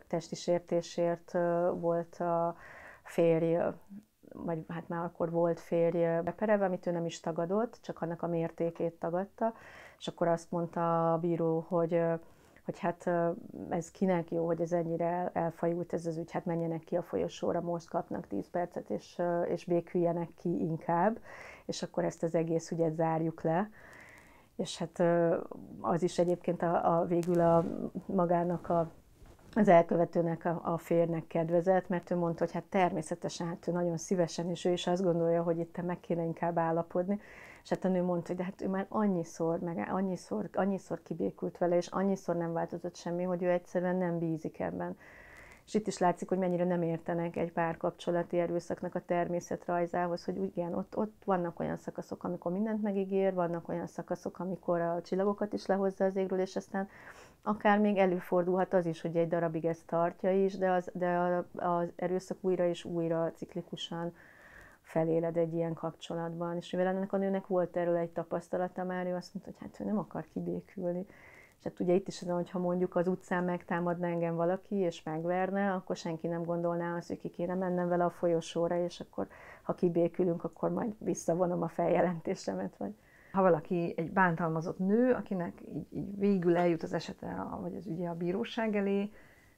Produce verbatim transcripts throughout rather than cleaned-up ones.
testi sértésért volt a férj, vagy hát már akkor volt férj beperelve, amit ő nem is tagadott, csak annak a mértékét tagadta, és akkor azt mondta a bíró, hogy, hogy hát ez kinek jó, hogy ez ennyire elfajult ez az ügy, hát menjenek ki a folyosóra, most kapnak tíz percet, és, és béküljenek ki inkább, és akkor ezt az egész ügyet zárjuk le. És hát az is egyébként a, a végül a magának a az elkövetőnek, a, a férnek kedvezett, mert ő mondta, hogy hát természetesen, hát ő nagyon szívesen, és ő is azt gondolja, hogy itt meg kéne inkább állapodni. És hát a nő mondta, hogy de hát ő már annyiszor, meg annyiszor, annyiszor kibékült vele, és annyiszor nem változott semmi, hogy ő egyszerűen nem bízik ebben. És itt is látszik, hogy mennyire nem értenek egy párkapcsolati erőszaknak a természetrajzához, hogy igen, ott, ott vannak olyan szakaszok, amikor mindent megígér, vannak olyan szakaszok, amikor a csillagokat is lehozza az égről, és aztán akár még előfordulhat az is, hogy egy darabig ezt tartja is, de az, de az erőszak újra és újra ciklikusan feléled egy ilyen kapcsolatban. És mivel ennek a nőnek volt erről egy tapasztalata már, ő azt mondta, hogy hát ő nem akar kibékülni. És hát ugye itt is az, hogyha mondjuk az utcán megtámadna engem valaki, és megverne, akkor senki nem gondolná azt, hogy ki kéne mennem vele a folyosóra, és akkor, ha kibékülünk, akkor majd visszavonom a feljelentésemet. Vagy... Ha valaki egy bántalmazott nő, akinek így, így végül eljut az esete, vagy az ügye a bíróság elé,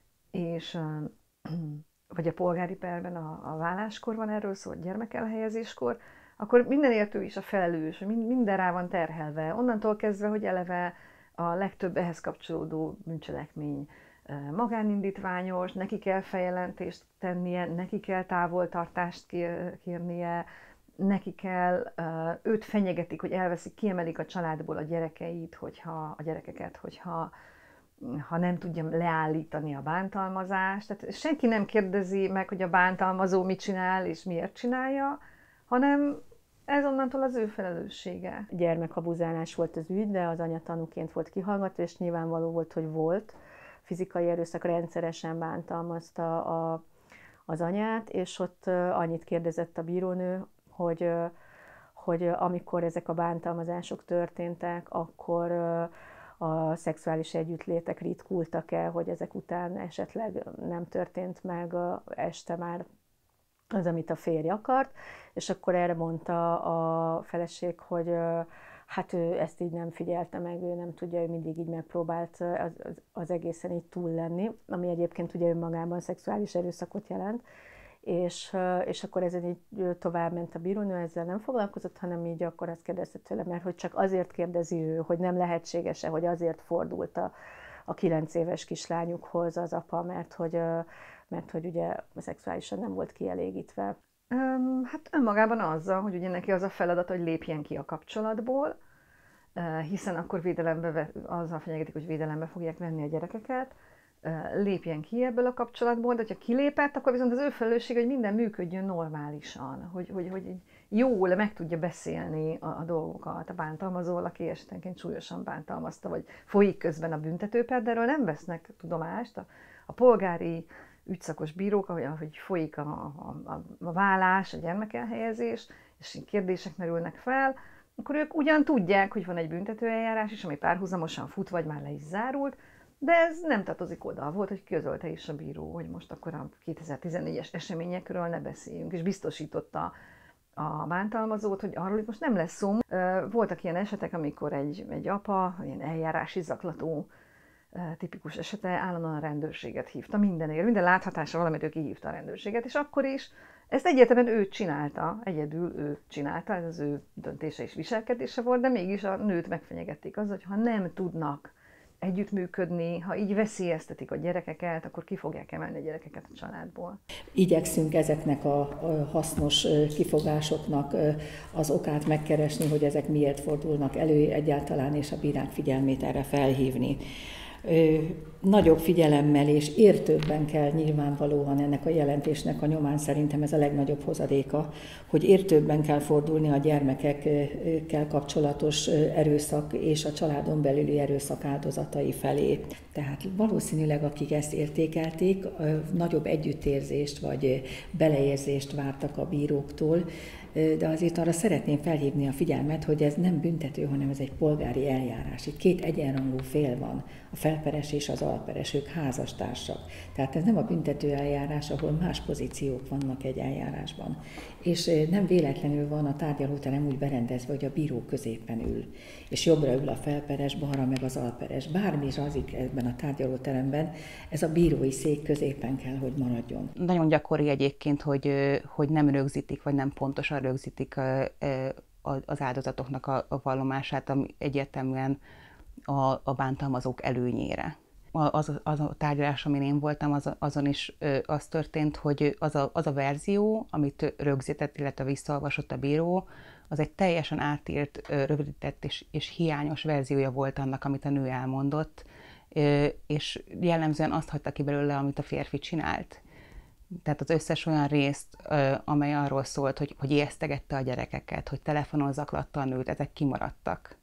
és vagy a polgári perben a, a válláskor van erről szó, gyermekelhelyezéskor, akkor mindenért ő is a felelős, minden rá van terhelve. Onnantól kezdve, hogy eleve a legtöbb ehhez kapcsolódó bűncselekmény magánindítványos, neki kell feljelentést tennie, neki kell távoltartást kérnie, neki kell, őt fenyegetik, hogy elveszik, kiemelik a családból a gyerekeit, hogyha, a gyerekeket, hogyha ha nem tudja leállítani a bántalmazást. Tehát senki nem kérdezi meg, hogy a bántalmazó mit csinál és miért csinálja, hanem ez onnantól az ő felelőssége. Gyermekabuzálás volt az ügy, de az anya tanúként volt kihallgatva, és nyilvánvaló volt, hogy volt. Fizikai erőszak rendszeresen bántalmazta a, az anyát, és ott annyit kérdezett a bírónő, hogy, hogy amikor ezek a bántalmazások történtek, akkor a szexuális együttlétek ritkultak-e, hogy ezek után esetleg nem történt meg este már az, amit a férj akart, és akkor erre mondta a feleség, hogy hát ő ezt így nem figyelte meg, ő nem tudja, ő mindig így megpróbált az, az, az egészen így túl lenni, ami egyébként ugye önmagában szexuális erőszakot jelent, és, és akkor ezen így tovább ment a bírónő, ezzel nem foglalkozott, hanem így akkor azt kérdezte tőle, mert hogy csak azért kérdezi ő, hogy nem lehetséges-e, hogy azért fordult a, a kilenc éves kislányukhoz az apa, mert hogy, mert hogy ugye szexuálisan nem volt kielégítve. Um, hát önmagában azzal, hogy ugye neki az a feladat, hogy lépjen ki a kapcsolatból, hiszen akkor védelembe, azzal fenyegetik, hogy védelembe fogják venni a gyerekeket, lépjen ki ebből a kapcsolatból, de ha kilépett, akkor viszont az ő felelősség, hogy minden működjön normálisan, hogy, hogy, hogy jól meg tudja beszélni a, a dolgokat a bántalmazóval, aki esetenként súlyosan bántalmazta, vagy folyik közben a büntetőper, de erről nem vesznek tudomást. A, a polgári ügyszakos bírók, ahogy folyik a, a, a, a vállás, a gyermekelhelyezés, és kérdések merülnek fel, akkor ők ugyan tudják, hogy van egy büntetőeljárás is, ami párhuzamosan fut, vagy már le is zárult, de ez nem tartozik oda. Volt, hogy közölte is a bíró, hogy most akkor a kétezer-tizennégyes eseményekről ne beszéljünk, és biztosította a bántalmazót, hogy arról itt most nem lesz szó. Voltak ilyen esetek, amikor egy, egy apa, ilyen eljárási zaklató tipikus esete, állandóan a rendőrséget hívta mindenért, minden láthatása valamit ő kihívta a rendőrséget, és akkor is ezt egyértelműen ő csinálta, egyedül ő csinálta, ez az ő döntése és viselkedése volt, de mégis a nőt megfenyegették azzal, hogy ha nem tudnak együttműködni, ha így veszélyeztetik a gyerekeket, akkor ki fogják emelni a gyerekeket a családból. Igyekszünk ezeknek a hasznos kifogásoknak az okát megkeresni, hogy ezek miért fordulnak elő egyáltalán, és a bírák figyelmét erre felhívni. Nagyobb figyelemmel és értőbben kell nyilvánvalóan ennek a jelentésnek a nyomán, szerintem ez a legnagyobb hozadéka, hogy értőbben kell fordulni a gyermekekkel kapcsolatos erőszak és a családon belüli erőszak áldozatai felé. Tehát valószínűleg akik ezt értékelték, nagyobb együttérzést vagy beleérzést vártak a bíróktól, de azért arra szeretném felhívni a figyelmet, hogy ez nem büntető, hanem ez egy polgári eljárás. Itt két egyenrangú fél van, a felperes és az alperes, ők házastársak. Tehát ez nem a büntető eljárás, ahol más pozíciók vannak egy eljárásban. És nem véletlenül van a tárgyalóterem úgy berendezve, hogy a bíró középen ül, és jobbra ül a felperes, balra meg az alperes. Bármi is azik ebben a tárgyalóteremben, ez a bírói szék középen kell, hogy maradjon. Nagyon gyakori egyébként, hogy, hogy nem rögzítik, vagy nem pontosan rögzítik az áldozatoknak a vallomását, ami egyértelműen a, a bántalmazók előnyére. Az, az a tárgyalás, amin én voltam, az, azon is az történt, hogy az a, az a verzió, amit rögzített, illetve visszaolvasott a bíró, az egy teljesen átírt, rövidített és, és hiányos verziója volt annak, amit a nő elmondott, és jellemzően azt hagyta ki belőle, amit a férfi csinált. Tehát az összes olyan részt, amely arról szólt, hogy, hogy ijesztegette a gyerekeket, hogy telefonon zaklatta a nőt, ezek kimaradtak.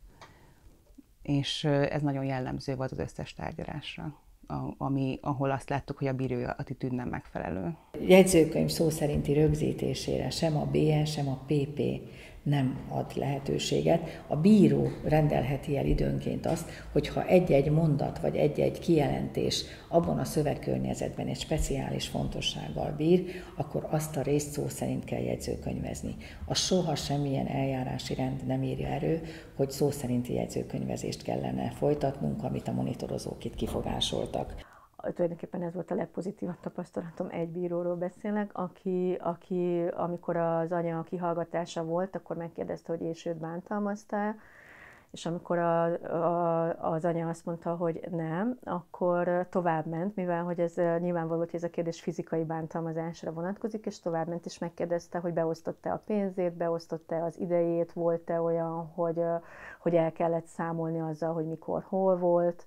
És ez nagyon jellemző volt az összes tárgyalásra, ami, ahol azt láttuk, hogy a bírói attitűd nem megfelelő. Jegyzőkönyv szó szerinti rögzítésére sem a bé e, sem a pé pé nem ad lehetőséget. A bíró rendelheti el időnként azt, hogyha egy-egy mondat vagy egy-egy kijelentés abban a szövegkörnyezetben egy speciális fontossággal bír, akkor azt a részt szó szerint kell jegyzőkönyvezni. A soha semmilyen eljárási rend nem írja elő, hogy szó szerinti jegyzőkönyvezést kellene folytatnunk, amit a monitorozók itt kifogásoltak. Tulajdonképpen ez volt a legpozitívabb tapasztalatom, egy bíróról beszélek, aki, aki amikor az anya kihallgatása volt, akkor megkérdezte, hogy és őt bántalmazta, és amikor a, a, az anya azt mondta, hogy nem, akkor tovább ment, mivel hogy ez nyilvánvaló, hogy ez a kérdés fizikai bántalmazásra vonatkozik, és tovább ment, és megkérdezte, hogy beosztotta a pénzét, beosztotta az idejét, volt-e olyan, hogy, hogy el kellett számolni azzal, hogy mikor, hol volt,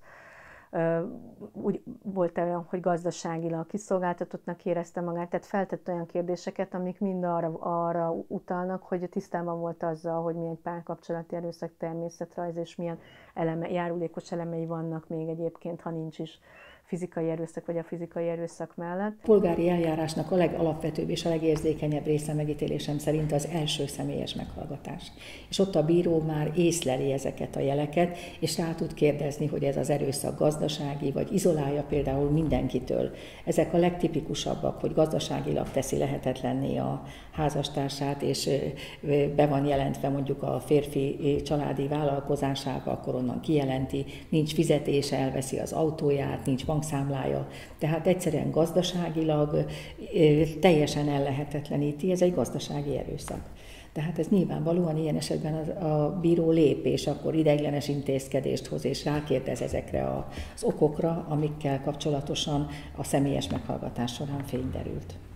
úgy volt olyan, hogy gazdaságilag kiszolgáltatottnak érezte magát, tehát feltett olyan kérdéseket, amik mind arra, arra utalnak, hogy tisztában volt azzal, hogy milyen párkapcsolati erőszak, természetrajz, és milyen eleme, járulékos elemei vannak még egyébként, ha nincs is fizikai erőszak, vagy a fizikai erőszak mellett. A polgári eljárásnak a legalapvetőbb és a legérzékenyebb része megítélésem szerint az első személyes meghallgatás. És ott a bíró már észleli ezeket a jeleket, és rá tud kérdezni, hogy ez az erőszak gazdasági, vagy izolálja például mindenkitől. Ezek a legtipikusabbak, hogy gazdaságilag teszi lehetetlenné a házastársát, és be van jelentve mondjuk a férfi családi vállalkozásába, akkor onnan kijelenti, nincs fizetése, elveszi az autóját, nincs bankszámlája, tehát egyszerűen gazdaságilag teljesen ellehetetleníti, ez egy gazdasági erőszak. Tehát ez nyilvánvalóan ilyen esetben a, a bíró lép, és akkor ideiglenes intézkedést hoz, és rákérdez ezekre az okokra, amikkel kapcsolatosan a személyes meghallgatás során fény derült.